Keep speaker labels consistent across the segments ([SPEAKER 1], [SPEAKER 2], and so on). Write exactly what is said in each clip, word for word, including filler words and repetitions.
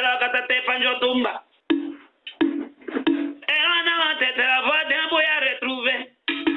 [SPEAKER 1] la katate panjo tumba. Et on a la tête la voix d'un boy à retrouver.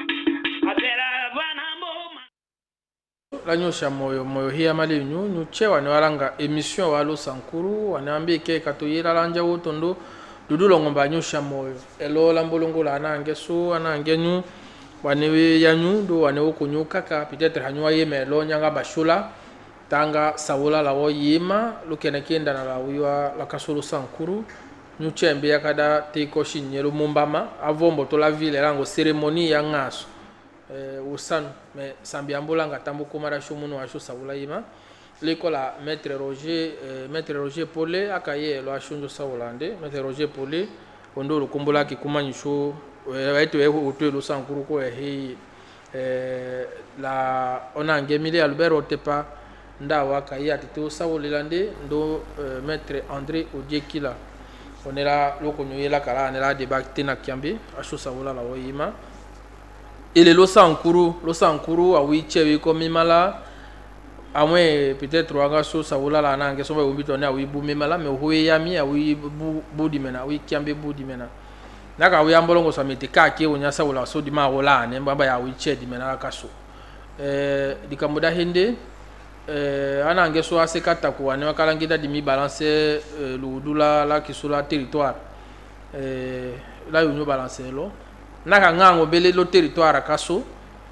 [SPEAKER 2] La nyosha moyo moyo hiya mali nyu nyu chewa ne walanga emission walo sankuru wanaambi ke katoyira lanja wotondo dudulo ngomba nyosha moyo elo lambolongo la nange so anange nyu wanewe yanyu do wanewo kunyuka ka peut-être hanywa yeme lo nyanga bashula tanga sawula la wo yima lukene kenda na la wiwa la kasolo sankuru nyu chembe yakada teko shinyelo mumbama avombo to la ville lango cérémonie ya ngaso eh usan mais sambiambola ngatambo komara shomuno wa sho sawula yima l'école maître Roger eh, maître Roger Polé akaye lo ashunjo sawulande maître Roger Polé ondo lukumbola ki kumanyisho waitu eho utwelo sankuru ko ehi eh la onange mili Albert Otepa ndawa kaye atito sawulilande ndo eh, maître André Odiekila onela lokonyoyela kala nela debacte na kiambi asho sawula la woyima ele lo sankuru lo sankuru awi chewe ko mimala amwe peut-être wanga so sawula la nange so ba umbito ne awi bu mimala me hoye yami awi bu budi mena awi kiambe budi mena naka awi ambolongo so mete ka ke onya sawula so di ma wola ne mbamba ya awi che di mena kaso eh dikamuda hende eh anange so asekata ko ane wakala ngida di mi balancer eh, ludula la kisula territoire eh la yo balancer lo naka ngango bele lo territoire kaso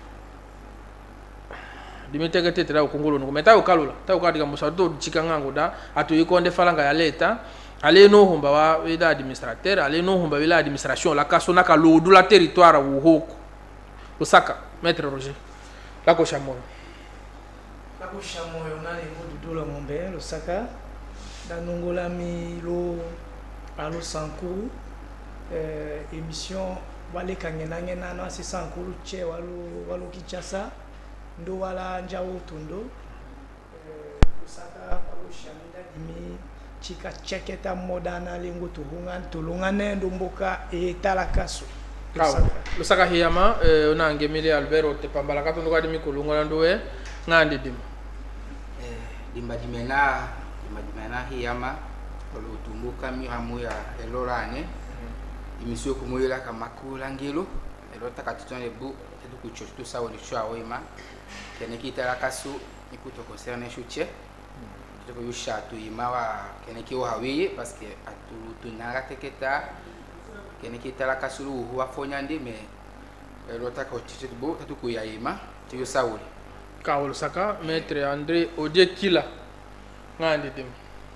[SPEAKER 2] dimiteke tetra ukongolo ngo meta ukalula ta ukadika musado chika ngango da atu ikonde falanga ya leta ale no humba wa wida administrateur ale no humba wila administration la kaso naka lo du la territoire wo hoko usaka maître Roger la ko chamoyo
[SPEAKER 3] la ko chamoyo na le modu do la ngombe lo saka da nongola mi lo alo sanku euh émission wale kangena ngena na si sankuru che walu walu kichasa ndo wala njawo tondo eh kusaka walu shamida dimi chika cheketa modana lengo tuhunga tulunga nendo mboka e talakaso
[SPEAKER 2] lusaka hiyama eh onange mili Albert Otepa mbala katondo kadi mikulunga ndowe ngandi dim
[SPEAKER 4] eh dimba dimena dimba dimena hiyama olo tumbuka mi hamuya elorane imisio kumuila kama kulangilo elota katutone bu tetu kuchoto sawo ni shwa wema kene kitala kasu ikuto concerne chuche tetu yusha tu imawa kene kiwo hawiye parce que atu tunara teketa kene kitala kasu huwa fonyande me elota ko chiche bu tetu kuyayima tiyo sawo
[SPEAKER 2] kawul saka maître André Odiekila ngandi dim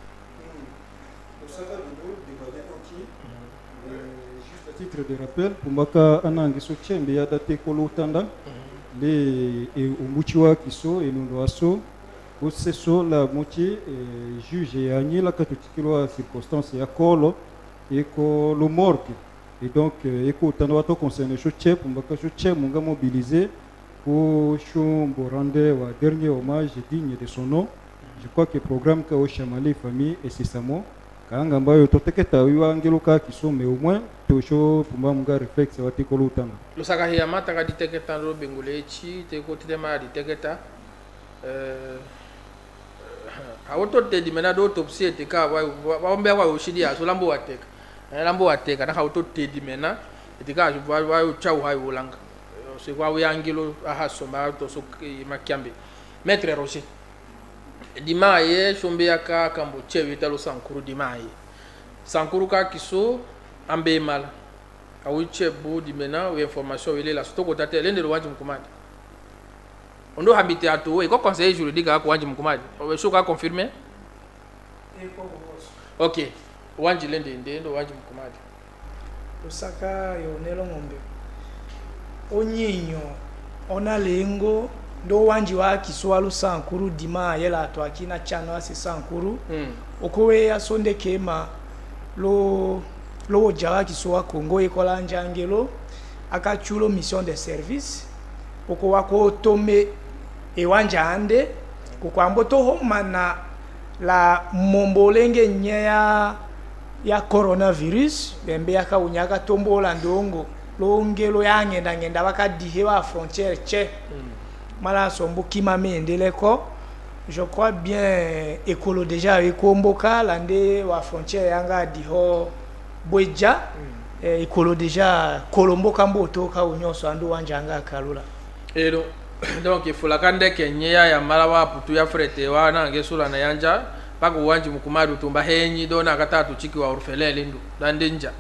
[SPEAKER 5] saka ndo dibade oki titre de rappel pumbaka anangi so chembe ya date kolo tanda le e umuchiwa kiso e nundo aso oseso la moitié juge ya nyila katutikilo circonstance ya kolo e ko lo morgue et donc e ko tanda wato concerne so che pumbaka so che munga mobiliser pour chombo rendre wa dernier hommage digne de son nom. Je crois que le programme ka o chamali famille et c'est ça mo kanga ambayo toteketa wiwa ngeluka kisome au moins tosho pumba mga reflex wati kolutana
[SPEAKER 2] lusaka hiya mata ka diteketa ro bengulechi te ko tema diteketa euh awoto te dimena do autopsie te ka wa bombe wa ushidi aso lambo wateka lambo wateka na auto te dimena te ka wa wa chau hai ulanga se kwa uyangilo ahaso ma to so makiambe maître Roger dimaye shombe yaka kambo chewe talo sankuru dimaye sankuru ka kiso ambe mala awiche bu dimena we information wele la stoko tate lende wanji mkumadi ondo habite ato e ko conseiller juridique ko wanji mkumadi o sho ka confirmer OK wanji lende ndendo wanji mkumadi
[SPEAKER 3] usaka yonelo ngombe onyinyo ona lengo ndo wanji wa kiswalu sankuru dima yela to akina chano asi sankuru mm. okowe ya sonde kema lo lo jawa kiswa Kongo ekola njangelo akachulo mission de service okowa ko tome e wanja ande kukwambo to homana la mombolenge nya ya coronavirus bembe aka unyaka tombola ndongo lo ngelo yangenda ngenda bakadihe wa frontière che mm. mala sombo kima mendeleko je crois bien écolo déjà ekomboka lande wa frontière yanga diho boeja mm. eh, écolo déjà kolomboka mboto ka unyoso ando wanjanga kalula
[SPEAKER 2] ero donc il faut la kande kenya ya malawa putu ya frete wa na ngesula na yanja paka uwanji mukumadu tumba henyi dona katatu chiki wa orfelele ndu lande nja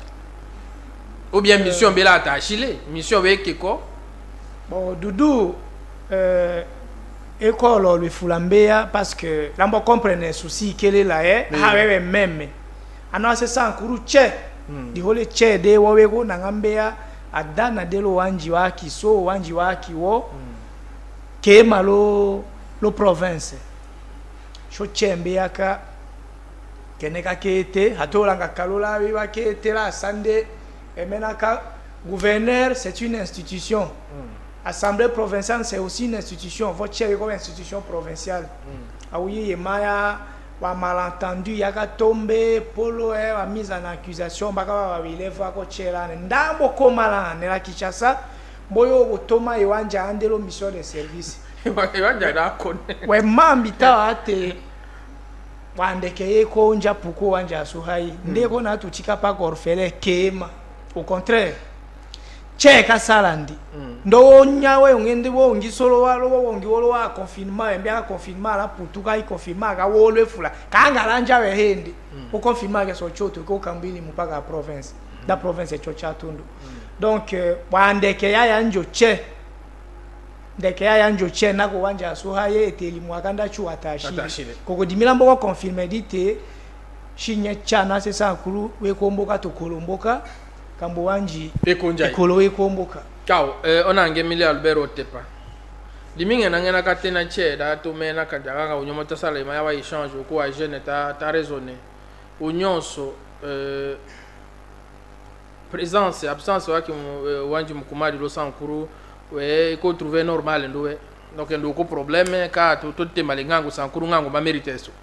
[SPEAKER 2] ou bien mission bela atachile mission weke ko
[SPEAKER 3] bon Doudou euh école le fulambea parce que l'ambo comprendre souci quel est là eh ha wewe meme ana se sankuru che di hole che de wawe ko nangambea adana de lo wanji waki so wanji waki wo ke malo lo province cho chembe yaka keneka kete hatola ngakalola biba kete la sande emenaka gouverneur c'est une institution mm. Assemblée provinciale c'est aussi une institution votre chef comme institution provinciale mm. Aouye yemaya wa malentendu yaka tombe polo e wa mise en accusation baka wa bileva ko chela ndambo komala ne la Kinshasa boyo botoma iwanja andelo mission de service
[SPEAKER 2] iwanja da kone
[SPEAKER 3] we mambita ate wandeke ko nja puko wanja suhai mm. ndeko na tuchika pa korfele kema au contraire cheka salandi mm. ndo nyawe ngende wo ngisolo walo wo ngiwolo wa confinement mbya confinement la putuka i confinement ga wolo fula kanga lanja we hende mm. o confinement ga so choto ko kambili mpaka province mm. da province cho chatundu mm. donc uh, wandeke ya yanjo che ndeke ya yanjo che nako wanja so haye eteli mwakanda chu atashi koko dimila mboko confirmer dite shinye chana se sankuru we komboka to kolomboka kambo wanji
[SPEAKER 2] ekonja
[SPEAKER 3] ekolo ekomboka
[SPEAKER 2] kaw eh, ona ngemile Albert Otepa liminge nangena katena che da to mena kanjaga ka unyomo tasala ima ya échange ko a jeune ta ta raisonner unyonso euh, présence absence wa ki wanji mukumadi lo sankuru we ko trouver normal ndowe donc ndo ko problème ka to to te malingango sankuru ngango ba mérite so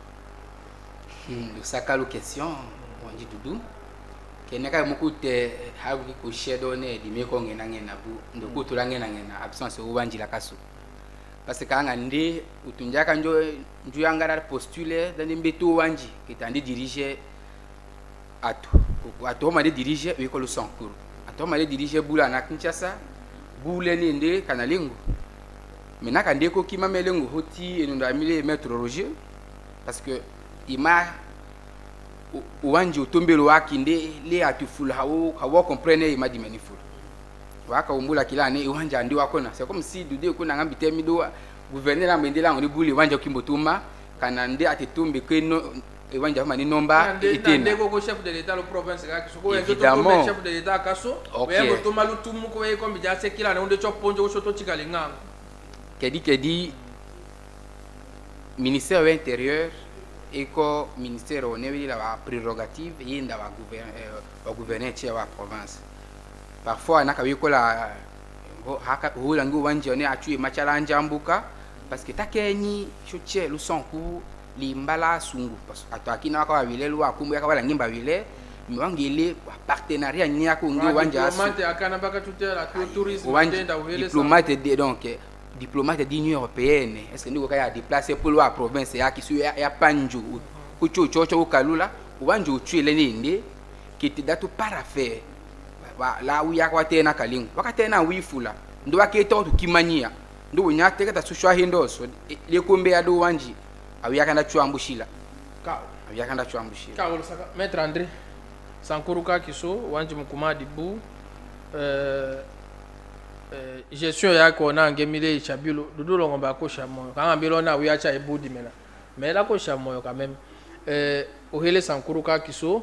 [SPEAKER 4] hmm sakalo question wanji Doudou keneka mukute hagu ko shedo ne di meko ngena ngena bu ndoko to langena ngena absence o wanji la kaso parce que anga ndi utunjaka njo nju yangara postuler dans mbeto wanji kitandi diriger ato ato ma de diriger we ko lo sankuru ato ma de diriger bula na Kinshasa bule ni nde kanalingo menaka ndeko kima melengo hoti eno ndamile maître Roger parce que ima uwanji utombelo waki nde le atufula hawo hawo comprendre ima dimeniful waka umbula kila ne uwanja ndi wakona c'est comme si Doudou ko nanga bitemi do gouverneur ambendela ngoni buli uwanja kimbotuma kana nde atitumbe keno uwanja mani nomba itena
[SPEAKER 2] ndeko ko chef de l'état le province ga kisoko en to chef de l'état kaso we botuma lutumu ko we ko mbija sekila ne onde choponjo ko shoto chikalinga
[SPEAKER 4] kedi kedi ministère de l'intérieur et que ministère on est la prérogative et la gouverneur la gouverneur de la province parfois na kabiko la haka hulangu wanje on est atu machala njambuka parce que takenyi choche lu sonku limbala sungu parce ataki na kwa wile lu akumbu ya kabala ngimba wile mwangile partenariat nyako ngi wanja
[SPEAKER 2] diplomate akana baka tutela tourisme
[SPEAKER 4] tenda wile diplomate de donc diplomate de l'Union européenne est-ce que nous kaya déplacer pour la province ya kisu ya panju kucho chocho ukalula uwanje utwile ninde kiti datu parafe la uya kwa tena kalingo wakatena wifula ndo waketa to kimanyia ndo unyate kata sushwa hindoso le kombe ya do wanji awya kana chuambushila
[SPEAKER 2] ka
[SPEAKER 4] awya kana chuambushila
[SPEAKER 2] ka wala saka maître André sankuru ka kiso wanji mukumadi bu euh Euh, gestion ya ko na ngemile chabilo Doudou ngomba ko shamoyo kanga bilo na uya cha ibudi mena mais la ko shamoyo quand même euh ohele sankuru ka kiso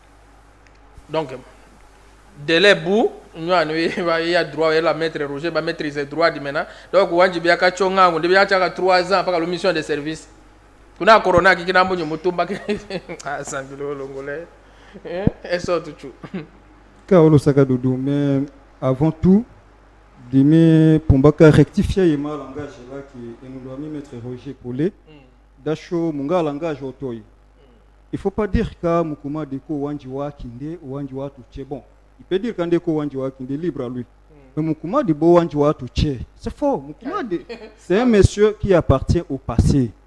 [SPEAKER 2] donc délai bu nywa ni ya droit ya la maître Roger ba maîtriser droit di mena donc wanji bia ka chonga ngo ndibia cha ka trois ans paka la mission de service kuna corona ki kina mbonyo mutumba ke ah sambilo longole eh eso tuchu
[SPEAKER 5] ka olo saka Doudou mais avant tout dimi pombaka rectifier yema langage là qui et nous doit mettre Roger Polé dacho munga langage otoi il faut pas dire que mukuma deko wanji wa kinde wanji wa tuche bon il peut dire quand deko wanji wa kinde libre à lui mais mukuma de bo wanji wa tuche c'est faux mukuma de c'est un monsieur qui appartient au passé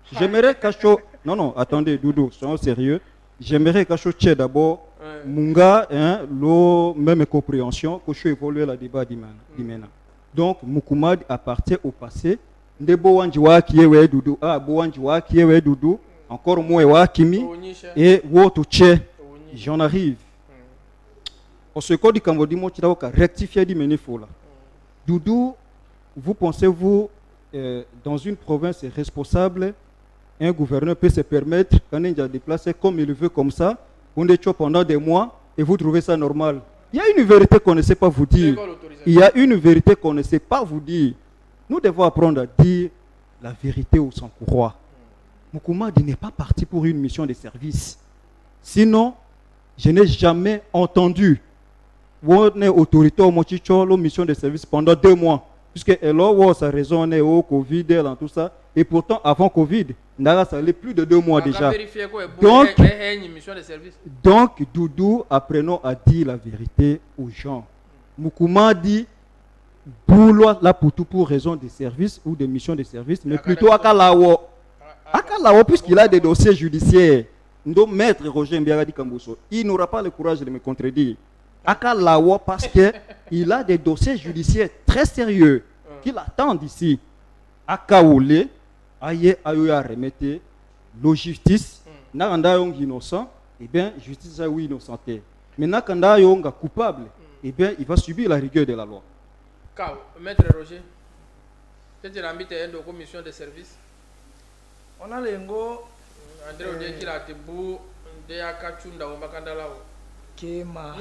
[SPEAKER 5] J'aimerais cacho. Non, non, attendez, Doudou, soyons sérieux. J'aimerais cacho tché d'abord. Ouais. Munga, hein, l'eau, même compréhension, que je évolue la débat d'Imena. Donc, Mukumad appartient au passé. Ndebo wanjiwa qui est Doudou. Ah, bo wanjiwa qui est Doudou. Encore moins wa kimi. Et woto tché. J'en arrive. Au secours du Cambodge, je vais rectifier du Ménéfola. Doudou, vous pensez-vous, euh, dans une province responsable, un gouverneur peut se permettre, quand il a déplacé comme il le veut, comme ça, on est pendant des mois, et vous trouvez ça normal? Il y a une vérité qu'on ne sait pas vous dire. Il y a une vérité qu'on ne sait pas vous dire. Nous devons apprendre à dire la vérité au Sankourois. Mukumadi n'est pas parti pour une mission de service. Sinon, je n'ai jamais entendu on est autorité au Mochicho, mission de service pendant deux mois. Puisque alors, ça raisonne au Covid, dans tout ça. Et pourtant, avant Covid, ça allait plus de deux mois déjà. Donc, donc, Doudou, apprenons à dire la vérité aux gens. Mukuma dit, boulot là pour tout pour raison de service ou de mission de service, mais plutôt à Kalawo. À Kalawo, puisqu'il a des dossiers judiciaires. Donc, maître Roger Mbiagadi Kambuso, il n'aura pas le courage de me contredire. Aka Lawa parce qu'il a des dossiers judiciaires très sérieux qu'il attend d'ici. Aka Oule, aye ayoya remettre la justice, na kanda yong innocent, eh bien justice a oui innocenté. Maintenant kanda yong coupable, eh bien il va subir la rigueur de la loi.
[SPEAKER 2] Kao, maître Roger, tu as l'ambité de commission de service.
[SPEAKER 3] On a lengo
[SPEAKER 2] André Odé qui a été beau, de Akachunda ou Makandalao.
[SPEAKER 3] Kema.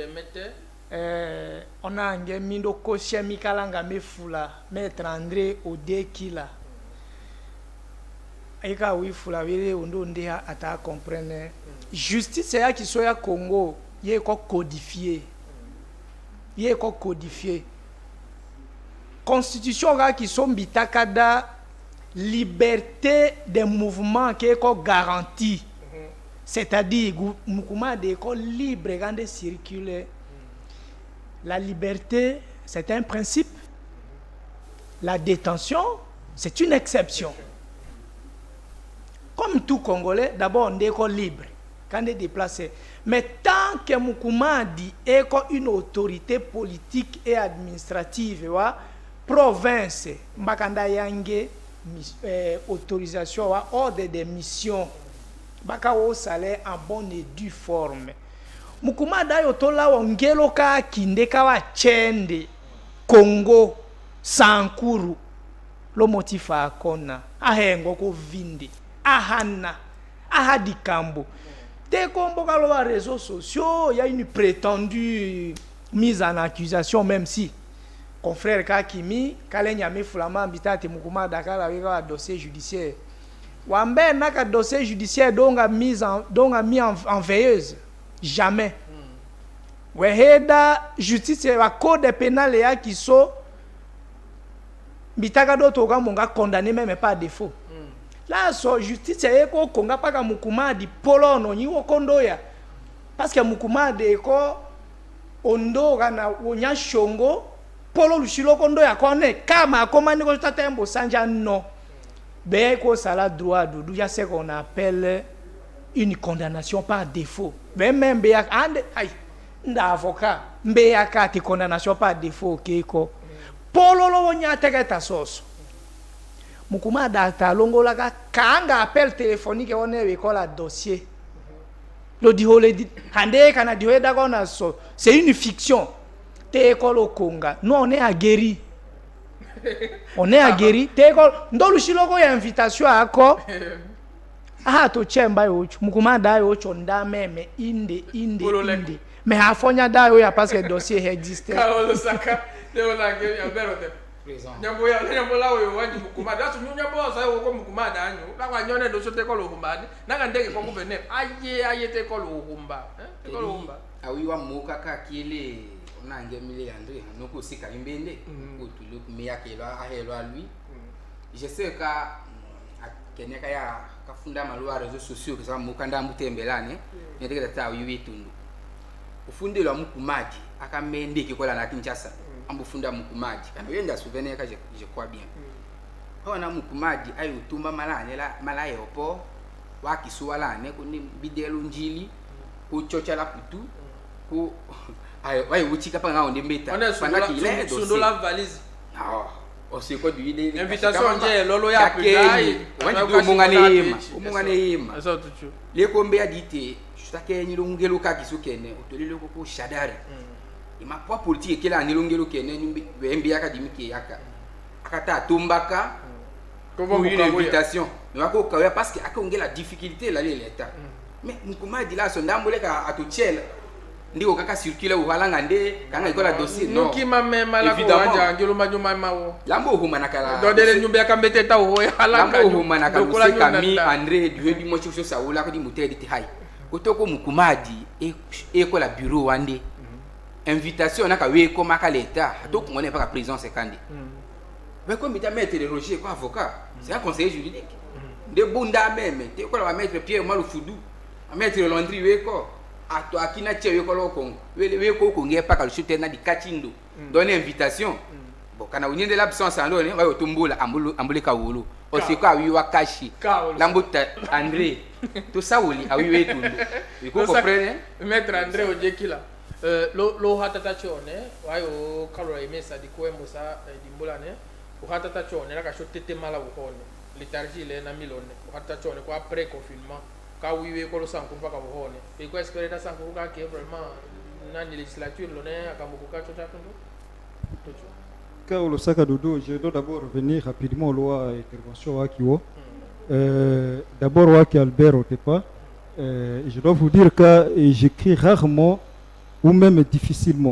[SPEAKER 3] Euh, on a un mindo kosia mikalanga mefula maître André Odekila. Eka wi fula wele ondo ndea ata comprendre. Justice ya qui soit Congo, yé ko codifié. Yé ko codifié. Constitution ga qui sont bitakada liberté des mouvements qui est ko garantie. C'est-à-dire, Mukuma de école libre quand de circuler. La liberté, c'est un principe. La détention, c'est une exception. Comme tout Congolais, d'abord on est école libre quand on est déplacé. Mais tant que Mukuma dit une autorité politique et administrative, province, Mbakanda Yange, autorisation, ordre de mission. Baka o salaire en bonne et due forme. Mukuma dayo tola ongelo ka kindeka wa chende Congo Sankuru lo motifa akona ahengo ko vindi ahana ahadi kambo te kombo ka lo réseaux sociaux, il y a une prétendue mise en accusation, même si confrère Kakimi kalenya me fulama bitate Mukuma dakala weka dossier judiciaire. Wambe naka dossier judiciaire donc a mis en donc a mis en, en veilleuse jamais. Mm. Weheda justice wa code pénal ya qui so bitaka do toka monga condamné même pas défaut. Mm. Là so justice ya ko konga paka Mukuma di polono nyi wokondoya parce que Mukuma de ko ondo kana wonya shongo polo lushilo kondoya kone kama komani ko tatembo sanja no. Ben, ça a droit de il y a ce qu'on appelle une condamnation par défaut. Mais même un avocat, une condamnation par défaut. Polo lo nya teke ta sauce. Mukuma data longo la kanga appel téléphonique on est école à dossier. Le di hole di hande kana di weda kona so. C'est une fiction. Te école au Conga. Nous on est aguerris. On est aguerri. Ndolu shiloko ya invitation ako. Ah to chemba yochu. Mukuma da yochu nda meme inde inde inde. Mais afonya da yo ya parce que dossier existe.
[SPEAKER 2] Karolo saka de ona ngeli ya berote. Nyambo ya nyambo lawo yo wanji Mukuma da su nyambo sa yo ko Mukuma da anyu. La kwa nyone do sote ko lo humba. Na ka ndeke ko gouverneur. Aye aye te ko lo humba. Hein? Te ko lo humba.
[SPEAKER 4] Awi wa muka ka kile on a ngemile André noko sika imbende ko tulo meya kelo a helo a lui. Je sais que Kenya kaya kafunda malwa réseaux sociaux que ça mukanda mutembelane ne ndeke tata wiwi tundu. Ufundi lo Mukumaji akamende kikola na Kinshasa. Ambufunda Mukumaji. Kana yenda souvenir ka je je crois bien. ona mukumadi ayo tumba malane la malaye opo wa kiswala ne ko ni bidelo njili ko chocha la putu ko ayo ayo uchika pa ngao ndembeta
[SPEAKER 2] pana kile sundo la valise
[SPEAKER 4] ah o se ko duide
[SPEAKER 2] invitation nje lolo ya pudai
[SPEAKER 4] wani do mungane yema mungane yema
[SPEAKER 2] eso tuchu
[SPEAKER 4] le kombe ya dite justake ni longelo ka kisukene otolele ko ko shadari ima kwa politique kila ni longelo kene ni wembe yaka dimike yaka akata tumbaka pour une invitation mais wako kawe parce que akongela difficulté la l'état mais mukuma dit là son ndambole ka atuchela ndiko kaka circuler uhalanga nde kanga ikola dossier non
[SPEAKER 2] nukima mema la ko anja ngelo majuma mawo
[SPEAKER 4] lambo huma nakala
[SPEAKER 2] do dele nyumba kambete ta ho halanga
[SPEAKER 4] lambo huma nakala Kami André du di mocho so saola ko di mutedi ti hai kotoko mukuma di e ko la bureau wande invitation naka we ko maka l'état to ko ngone pa présence kandi mais comme il t'a maître Roger quoi avocat c'est un conseiller juridique de bunda même te ko la maître Pierre Malu Fudu maître Landry we ko ato akina che we ko lo Congo we we ko ko ngepa ka chute na di kachindo donner invitation bon kana unyende l'absence en donné wa tumbola ambulu ambule ka wolo o se ko awi wa kashi lambuta André tout ça woli awi we tundo we ko comprendre
[SPEAKER 2] maître André Ojekila euh lo lo hatata chone wayo kalora imesa di kwembo sa dimbola ne hatata chone la ka chotete mala buhone liturgie le na milone hatata chone ko après confinement ka wiwe ko lo sanku paka buhone e ko espérer ta sanku ka ke vraiment na ni législature lo ne akamuko ka chota tondo tocho
[SPEAKER 5] ka lo saka dodo je dois d'abord revenir rapidement au loi intervention wa kiwo euh d'abord wa ki Albert Otepa euh je dois vous dire que j'écris rarement ou même difficilement,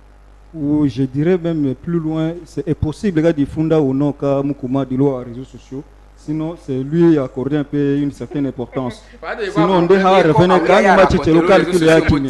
[SPEAKER 5] ou je dirais même plus loin, c'est possible que des funda ou non ka mukuma de loi aux réseaux sociaux, sinon c'est lui accordé un peu une certaine importance. Sinon on doit revenir quand il m'a dit le calcul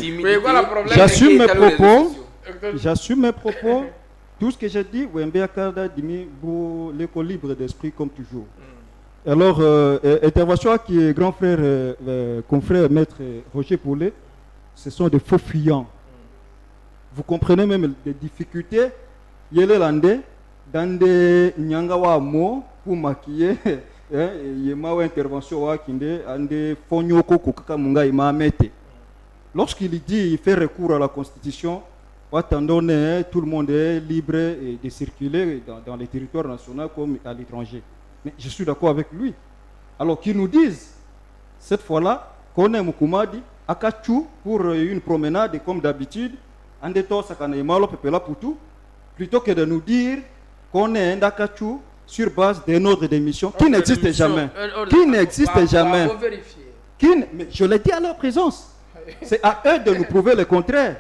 [SPEAKER 5] est j'assume mes propos, j'assume mes propos, tout ce que j'ai dit, Wembe Akada dimi pour l'école libre d'esprit comme toujours. Alors, euh, intervention qui est grand frère, euh, confrère maître Roger Poulet, ce sont des faux fuyants. Vous comprenez même les difficultés. Yele lande dans des nyangawa mo pour maquiller. Yema ou intervention wa kinde ande fonyoko kokaka munga ima mete. Lorsqu'il dit il fait recours à la Constitution, attendons tout le monde est libre de circuler dans, dans les territoires nationaux comme à l'étranger. Mais je suis d'accord avec lui. Alors qu'ils nous disent cette fois-là qu'on est Mukumadi Akachu pour une promenade comme d'habitude. Plutôt que de nous dire qu'on est un Dakachu sur base d'un ordre d'émission qui n'existe jamais. Qui n'existe jamais. Qui, mais je l'ai dit à leur présence. C'est à eux de nous prouver le contraire.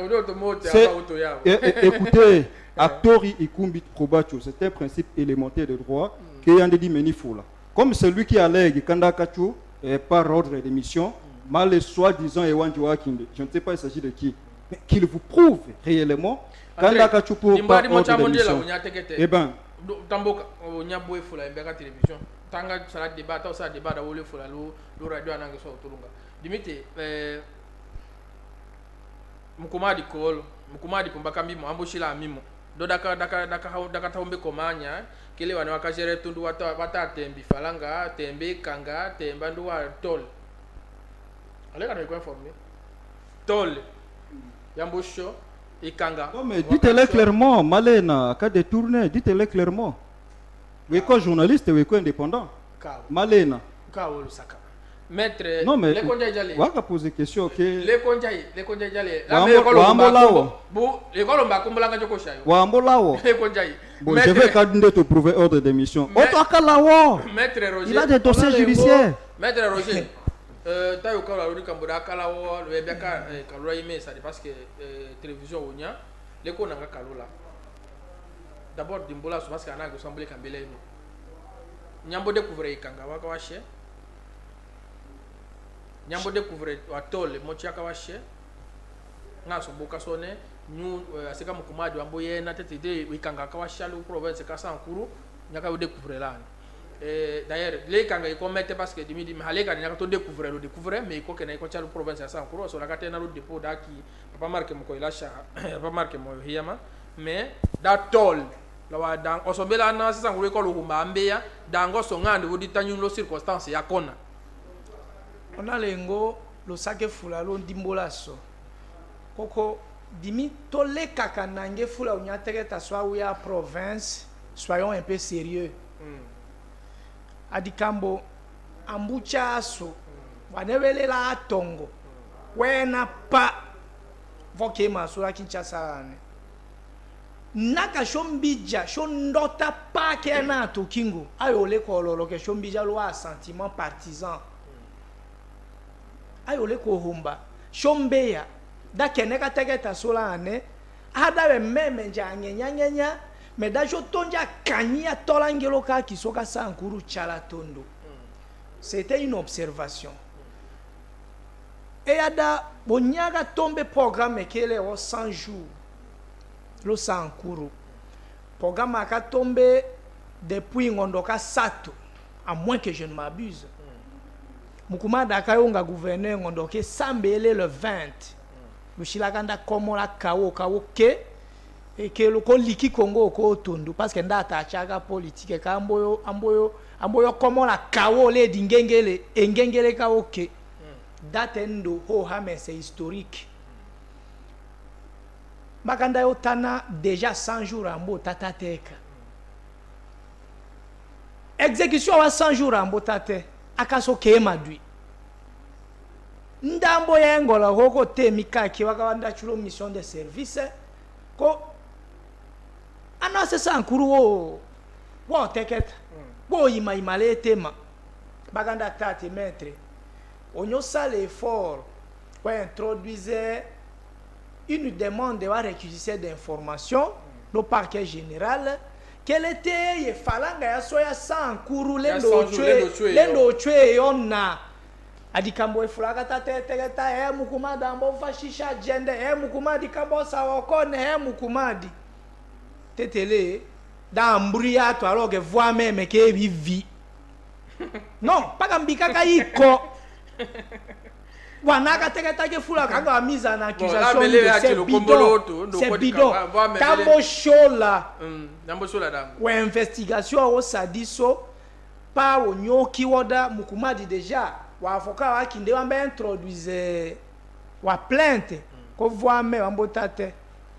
[SPEAKER 5] Écoutez, Actori Ikumbit Probacho, c'est un principe élémentaire de droit qui est un dit Menifula. Comme celui qui allègue Kandakachu par ordre d'émission, mal soi-disant Ewan Joakinde, je ne sais pas il s'agit de qui. Qu'il vous prouve réellement quand la cachu pour pas ordre d'émission. Eh ben,
[SPEAKER 2] tamboka nyabwe fula mbeka télévision tanga sala débat ta sala débat da wole fula lo lo radio anange so tulunga dimite eh mukuma di kolo mukuma di pumbaka mimo amboshila mimo do daka daka daka daka taombe komanya kile wana wakajere tundu wata wata tembi falanga tembe kanga temba ndu wa tol ale kana ko informer tol Yambosho et Kanga.
[SPEAKER 5] Non, mais dites-le clairement, Malena, qu'à détourner, dites-le clairement. Vous êtes quoi journaliste, vous êtes quoi indépendant? Malena.
[SPEAKER 2] Maître,
[SPEAKER 5] non, mais
[SPEAKER 2] les conjaï jalé.
[SPEAKER 5] On va poser question.
[SPEAKER 2] Les conjaï, les conjaï jalé.
[SPEAKER 5] Wambolao.
[SPEAKER 2] Les colomba, comme la gagne cochayo.
[SPEAKER 5] Wambolao.
[SPEAKER 2] Les conjaï.
[SPEAKER 5] Bon, je vais quand te prouver ordre d'émission. Otokalawo.
[SPEAKER 2] Maître Roger.
[SPEAKER 5] Il a des dossiers judiciaires.
[SPEAKER 2] Maître Roger. Euh, tayo kala lori kamboda kala wo le beka kalora ime ça parce que télévision onya les ko nanga kalola d'abord dimbola so parce que ananga semblé kambele no nyambo découvrir ikanga waka washe nyambo découvrir watole mochi aka washe nga so boka sone nyu aseka mukumadi wambo yena tete de ikanga ka washe lu province ka sankuru nyaka wo découvrir là. Eh, d'ailleurs, les gens qui commettent parce que les gens qui découvrir le découvrir, mais ils connaissent que la province est en cours, sur la carte de dépôt qui n'a pas marqué mon coïlacha, pas marqué mon hiama, mais dans tol, la wa dang osombela na sisa ngule ko luhumba ambeya dango songande wodi tanyu lo circonstance ya kona
[SPEAKER 3] ona lengo lo sake fula lo ndimbola so koko dimi tole kaka nange fula unyateke ta swa ya province soyons un peu sérieux mm. Adikambo ambucha aso mm. Wanewele la atongo mm. Wena pa voke masura Kinshasa ane naka shombija shondota pa kena to kingo ayole kololo ke shombija lo a sentiment partisan ayole ko homba shombeya da keneka tegeta sola ane ada be meme njanye nyanya nya me da jo tonja kanya tolangelo ka kisoka sankuru chala tondo c'était une observation et ada bonyaga tombe programme kele o cent jours lo sankuru programme a tombé depuis ngondoka sato à moins que je ne m'abuse mukuma dakayonga gouverneur ngondoke sambele le vingt le shilaganda komo la kawo kawo ke et que le koliki Congo ko tondo parce que ndata achaga politique ka amboyo amboyo amboyo komo la kawo le dingengele engengele kawo ke date ndo ho hame c'est historique. Makanda yotana déjà cent jours ambo tatateka. Exécution wa cent jours ambo tate akaso kema dui. Ndambo yengola hoko temika ki wakawanda chulo mission de service ko anase sankuru wo wo teketa wo ima imale tema baganda tate maître onyo sale effort pour introduire une demande de réquisition d'informations mm. au parquet général quel était il fallait ya soya sankuru lendo chwe lendo chwe yona adikambo efulaka tateteketa e mukumada ambo fashisha jende e mukumadi kambo sawokone e mukumadi tetele da mbria to alors que voix même que vivi non pas kambika kaiko wanaka teketa ke fula kanga mise en accusation c'est bidon c'est bidon tambo shola
[SPEAKER 2] tambo shola da
[SPEAKER 3] ou investigation au sadiso pa onyoki woda mukumadi déjà wa avocat wa kinde wa mbe introduire wa plainte ko voix même ambotate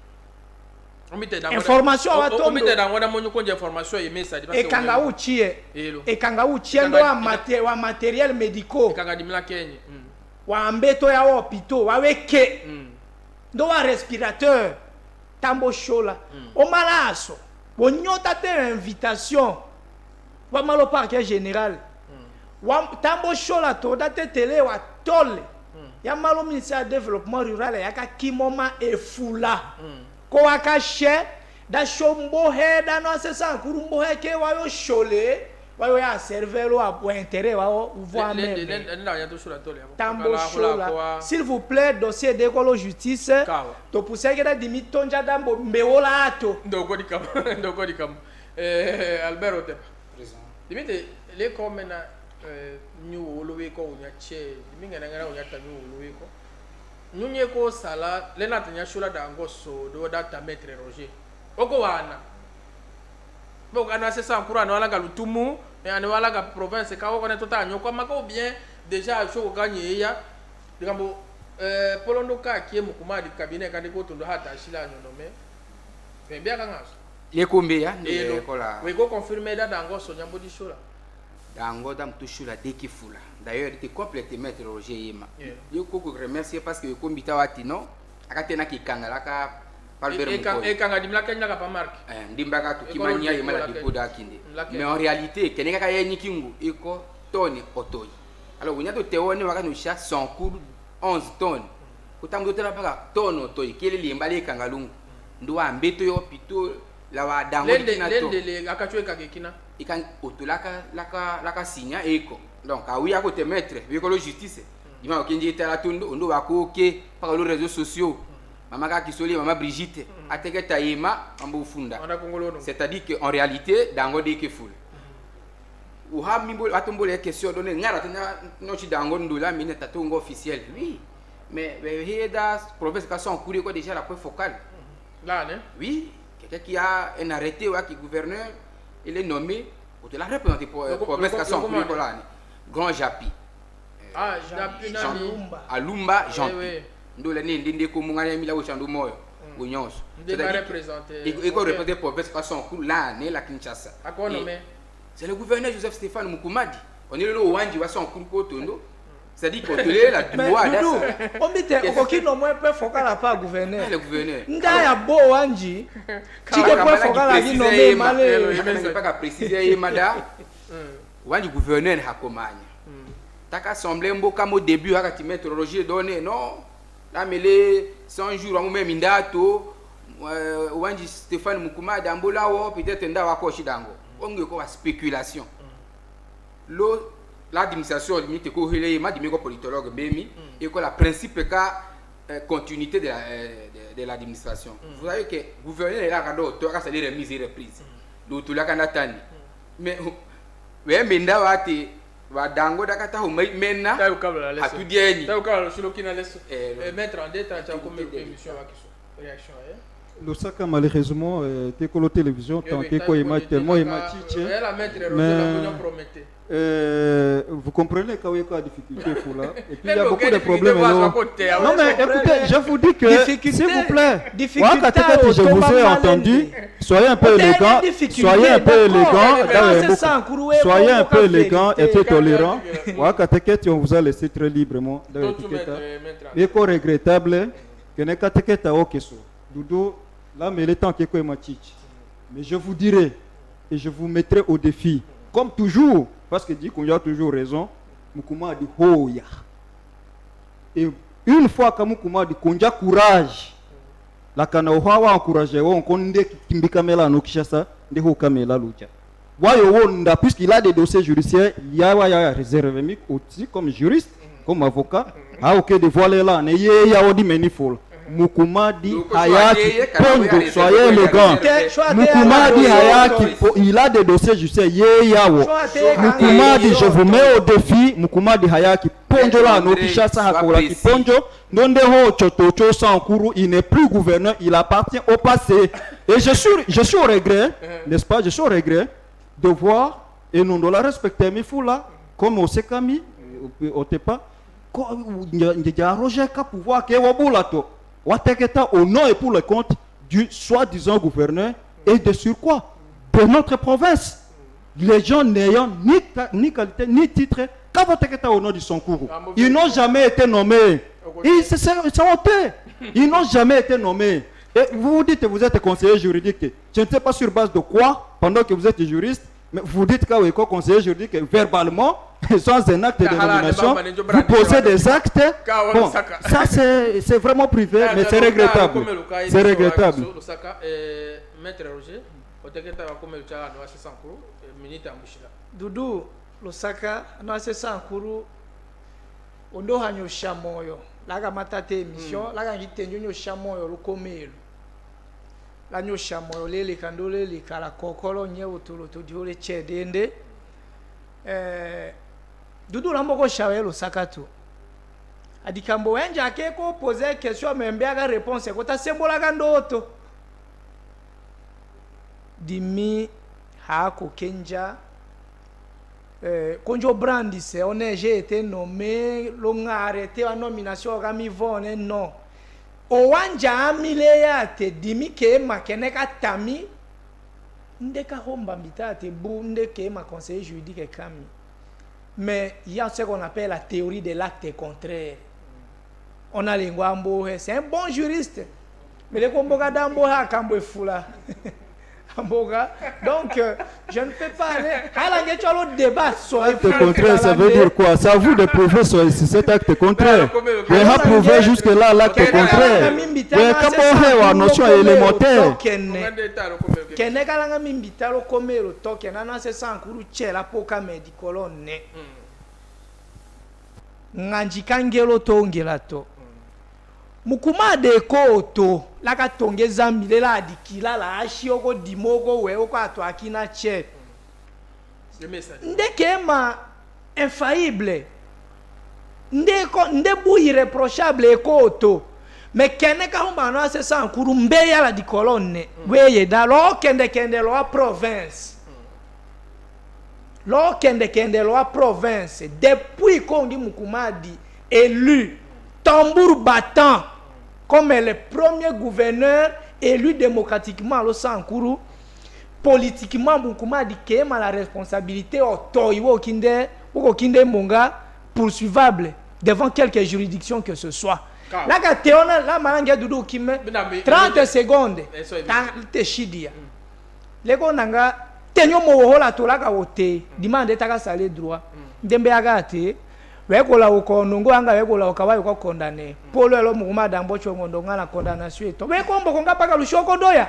[SPEAKER 3] information wa tondo
[SPEAKER 2] omite da ngona monyo konje information ye message
[SPEAKER 3] parce que e kanga uchie e kanga uchie ndo wa matériel wa matériel médicaux
[SPEAKER 2] e kanga dimla kenye
[SPEAKER 3] wa mbeto ya hôpital wa weke ndo wa respirateur tambo shola o malaso bonyota te invitation wa malo parquet général wa tambo shola to date tele wa tole ya malo ministère développement rural ya ka kimoma e fula ko wakashe da shombo he da no se sankuru mbo he ke wa yo shole wa yo ya servelo a pour intérêt wa voir même tambo shola s'il vous plaît dossier d'école justice to pousser que da dimi tonja dambo mbeola ato
[SPEAKER 2] ndoko dikam ndoko dikam eh Albert Otep
[SPEAKER 4] présent
[SPEAKER 2] dimite le komena nyu wolowe ko unya che diminga ngana unya ta nyu wolowe ko nyunye ko sala lena tanya shula da ngoso do data maître Roger oko wana bo kana se sankura no ala galutumu e ane wala ga province ka ko ne tota nyoko mako bien déjà cho gagner ya dikambo eh polondo ka ki mukuma di cabinet ka ndiko tondo hata shila nyonome mais bien kangaso
[SPEAKER 4] les combien de kola
[SPEAKER 2] we go confirmer da ngoso nyambo di shula
[SPEAKER 4] dango dam tushula deki fula d'ailleurs il était complètement maître Roger Yema yo ko remercier parce que ko mbita watino akatena ki kangala ka palbert
[SPEAKER 2] mko e kanga dimla kenya ka pa marque
[SPEAKER 4] eh ndimba ka tukimania yema la dipoda kinde mais en réalité keneka ka yenyi kingu iko toni otoyi alors unya to teone waka no sha cent cours onze tonnes kutamdo tena paka tono otoyi kele limba le kangalungu ndo ambeto yo pito la wa dango
[SPEAKER 2] dikina to lende akachwe ka kekina
[SPEAKER 4] ikan otolaka laka laka sinya eko donc a oui à côté maître véhicule justice il m'a okenji tala tondo ndo bakoke par les réseaux sociaux mama ka kisoli mama Brigitte ateke tayema ambo funda c'est-à-dire que en réalité dango de ke ful ou ha mimbo atombo les questions donné ngara tena no chi dango ndola mine tatongo officiel oui mais heda province ka son courrier ko déjà la point focal
[SPEAKER 2] là né
[SPEAKER 4] oui quelqu'un qui a un arrêté ou qui est gouverneur, il est nommé pour te la représenter pour province Kasson Grand Japi.
[SPEAKER 2] Ah, Japi nani?
[SPEAKER 4] Alumba Jean. Ndo le ne ndinde ko mungane mi la ochando moyo. Onyonso.
[SPEAKER 2] Il va représenter.
[SPEAKER 4] Il va représenter province Kasson là né la Kinshasa. C'est le gouverneur Joseph Stéphane Mukumadi. On est le Wanji wa son kuru kotondo. C'est-à-dire qu'on te la droit d'être.
[SPEAKER 3] On dit aucun nom moins peut focal à pas gouverneur.
[SPEAKER 4] Le gouverneur.
[SPEAKER 3] Ndaya bo Wanji. Tu que peut focal à dire nommé malé.
[SPEAKER 4] Je pas qu'à préciser mada. Wanji gouverneur hakomanya. Taka semblé mboka mo début haka ti météorologie donné non. Là mais les cent jours on même ndato Wanji Stéphane Mukumadi ambola wo peut-être ndawa ko shidango. On ngi ko spéculation. L'eau l'administration limite ko hele ma dimi ko politologue bemi et que la principe ka continuité de la de, de l'administration. Mm. Vous savez que gouverneur est là quand to ka c'est remise et reprise. Do to la kana tani. Mais we menda wati wa dango da kata ho menna.
[SPEAKER 2] Ta ukabla leso.
[SPEAKER 4] Atu dieni.
[SPEAKER 2] Ta ukabla silo kina leso. Et mettre en détail ta comme émission wa kiso. Réaction eh.
[SPEAKER 5] Lusaka malheureusement te ko télévision tant que ko image tellement image mais Euh, vous comprenez quand il y a des difficultés pour là et puis il y a beaucoup de problèmes non mais écoutez je vous dis que s'il vous plaît je vous ai entendu soyez un peu élégant soyez un peu élégant soyez un peu élégant et peu tolérant on vous a laissé très librement et quoi regrettable que n'est qu'à te au question Doudou là mais le temps qui est mais je vous dirai et je vous mettrai au défi comme toujours. Parce que dit qu'on a toujours raison, Mukuma a dit Hoya. Et une fois que Mukuma a dit qu'on a courage, la Kanaoha a encouragé, on connaît Kimbikamela no Kishasa, de Hokamela Lucha. Voyons, puisqu'il a des dossiers judiciaires, il y a réservé aussi comme juriste, comme avocat, à aucun de voiler là, n'ayez ya odi menifol. Mukumadi Hayaki Pondo, soyez élégant. Mukumadi Hayaki, il a des dossiers judiciaires. Yeyawo. Mukumadi, je vous mets au défi. Mukumadi Hayaki Pondo là, no Kishasa Hakolaki Pondo. Nondeho Chotocho Sankuru, il n'est plus gouverneur, il appartient au passé. Et je suis, je suis au regret, n'est-ce pas? Je suis au regret de voir et nous devons respecter mes fous là, comme au Sekami, au Tepa, il y a Roger Ka pouvoir qui est au bout là. Au nom et pour le compte du soi-disant gouverneur et de sur quoi de notre province. Les gens n'ayant ni, ni qualité ni titre, au nom du Sankourou. Ils n'ont jamais été nommés. C'est honteux. Ils n'ont jamais été nommés. Et vous vous dites que vous êtes conseiller juridique. Je ne sais pas sur base de quoi, pendant que vous êtes juriste, mais vous dites que vous êtes conseiller juridique verbalement, sans un acte de nomination, vous posez des actes. Bon, ça c'est vraiment privé, mais c'est regrettable. C'est regrettable.
[SPEAKER 3] Doudou, Lusaka, Noase Sankuru, Ondo Hanyo Shamoyo, Laga Matate émission, Laga Gitenyo Shamoyo, Lukomelo. La Nyo Shamoyo, Lele Kandole, le Karakokolo, Nyotolo, Diole Chedende. Doudou Lamboko Shawe Lusaka tu. Adikambo Wenja Keko poser question, mais bien réponse. Kota Sembola Gandoto. Dimi Hako Kenja. Konjo Brandis, on a été nommé, l'on a arrêté la nomination à Mivone, non. Owanja Amileyate, Dimi Kema, Keneka Tami, Ndeka Homba Mitate, Bunde Kema, conseiller juridique Kami. Mais il y a ce qu'on appelle la théorie de l'acte contraire. On a l'Ingwambo, c'est un bon juriste. Mais le Komboga d'Ambo a Kambo Fula. Donc, euh, je ne peux pas aller. Alors, le débat sur
[SPEAKER 5] l'acte contraire, ça veut dire quoi? C'est à vous de prouver sur cet acte contraire. Vous avez prouvé jusque-là l'acte contraire. Mais comment on a une notion élémentaire?
[SPEAKER 3] Mukuma de koto la ka tongeza milela adikila la ashi oko dimoko we oko atwakina che ndeke ma infaillible ndeko ndebu irréprochable koto mais kende ka humba no ase Sankuru mbeya la di colonne weye da lo kende kende lo a province lo kende kende lo a province depuis Kongi Mukumadi élu tambour battant comme le premier gouverneur élu démocratiquement lo Sankuru politiquement Mukumadi kema la responsabilité otoiwo kinde ou kinde monga poursuivable devant quelque juridiction que ce soit. Là, quand tu as la malangue de Doukime, trente secondes, tu es chidia. Les gens nanga tenyo mo la tola ka wote, demande ta ka sale droit. Dembe agate, we ko la ko nungo anga we ko la ko ba ko condamné. Polo lo mukuma dambo cho ngondo ngana condamnation to. We ko mbo nga paka lushoko doya.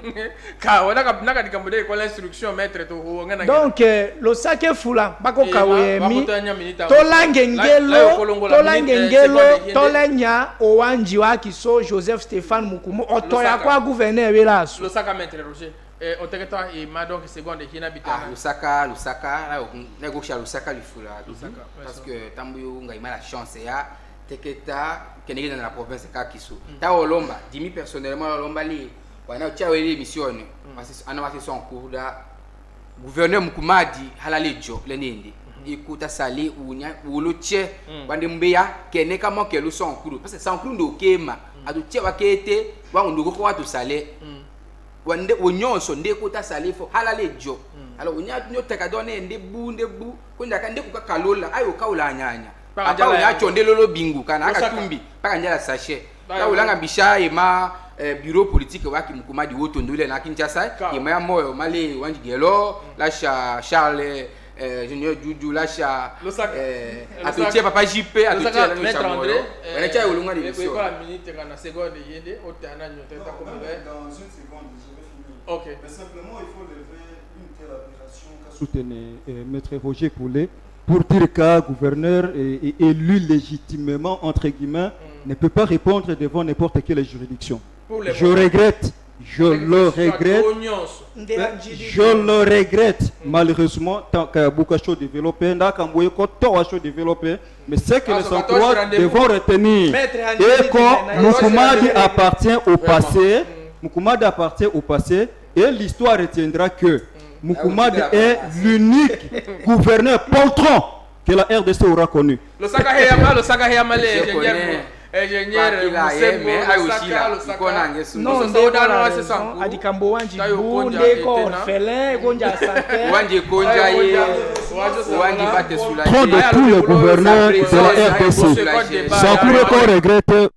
[SPEAKER 2] Ka wala ka naka dikamode ko l'instruction maître to ngana.
[SPEAKER 3] Donc lo sake fula bako kawemi. To langengelo, to langengelo, to lenya owanji wa kiso Joseph Stéphane Mukumo otoya kwa gouverneur welaso.
[SPEAKER 2] Lo saka maître Roger. Eh, au territoire et ma donc seconde qui n'habite pas.
[SPEAKER 4] Ah, Lusaka, Lusaka, là, on a gauche à Lusaka, lui fout là. Parce que Tambuyo, on a la chance, et à Teketa, qui est dans la province de Kakiso. T'as Olomba, dix personnellement, Olomba, on a eu l'émission, on a fait son cours là. Gouverneur Mukumadi, Halalejo, l'ennemi. Écoute, à Salé, ou le tché, Wandembeya, qui est nécamment que le son cours. Parce que c'est un cours de Kema, à tout tché, qui était, on nous recommande tout Salé. Wande onyonso ndekuta salifo halalejo alors onya nyota kadone ndebu ndebu kwenda kande kukakalola ayo kaula nyanya apa onya chonde lolo bingu kana akatumbi paka njala sachet ka ulanga bisha ema bureau politique waki Mukumadi woto ndule na Kinshasa ema ya moyo mali wanji gelo la Charles euh junior Juju la cha euh atotie papa J P atotie la
[SPEAKER 2] maître André
[SPEAKER 4] on était au longa de
[SPEAKER 2] mission quoi la minute kana seconde yende otana nyota comme
[SPEAKER 5] dans une seconde.
[SPEAKER 2] Ok.
[SPEAKER 5] Mais simplement, il faut lever une telle aberration qu'a soutenu euh, Maître Roger Coulet pour dire qu'un gouverneur est, est élu légitimement, entre guillemets, mm. ne peut pas répondre devant n'importe quelle juridiction. Je regrette, je le regrette, je le regrette, malheureusement, tant que Boukacho développé, développé, mais c'est que les emplois devront retenir et que Mukumadi appartient au passé. Mukumadi appartient au passé et l'histoire retiendra que Mukumadi est l'unique gouverneur poltron que la R D C aura connu.
[SPEAKER 2] Le Sakaheyama, le Sakaheyama, ingénieur,
[SPEAKER 3] non, Adikambo Wanji Bunde, Orphelin, Gonja Santé,
[SPEAKER 4] Wanji Konja, Wanji Bate Soulagé.
[SPEAKER 5] Trop de tous les gouverneurs de la R D C. Sankuru qu'on regrette.